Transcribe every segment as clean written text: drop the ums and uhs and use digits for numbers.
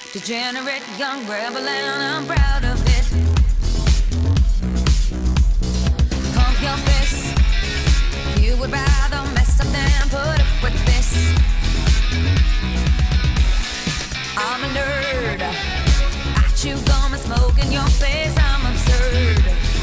Degenerate young rebel and I'm proud of it. Pump your fist. You would rather mess up than put up with this. I'm a nerd. I chew gum and smoke in your face. I'm absurd.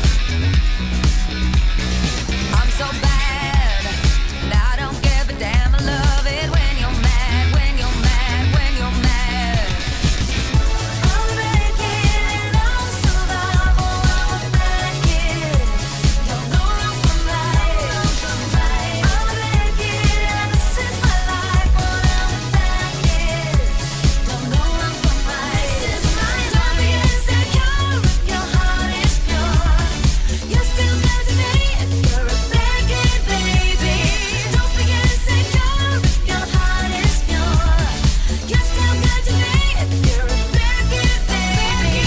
I'm so bad, and I don't give a damn. I love it when you're mad, when you're mad, when you're mad. I'm a bad kid and I'll survive. Oh, I'm a bad kid. Don't know run from right. I'm a bad kid and this is my life. Oh, I'm a bad kid. Don't know run from right. This is my life. Don't be insecure if your heart is pure. You're still good to me if you're a bad kid, baby. Don't be insecure if your heart is pure. You're still good to me if you're a bad kid, baby.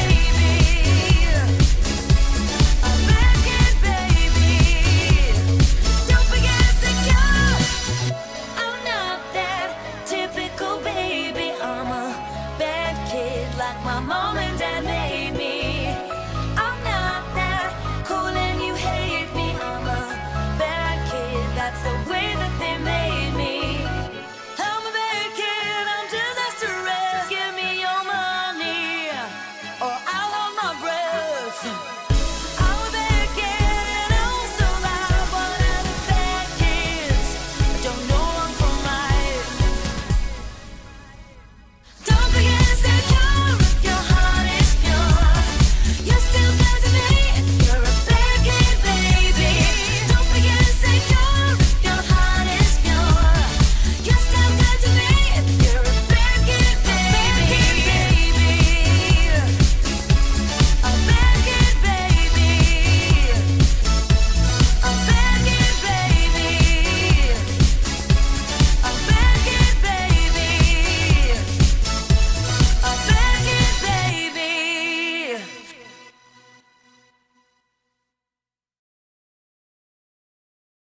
A bad kid, baby. Don't be insecure. I'm not that typical baby. I'm a bad kid like my mom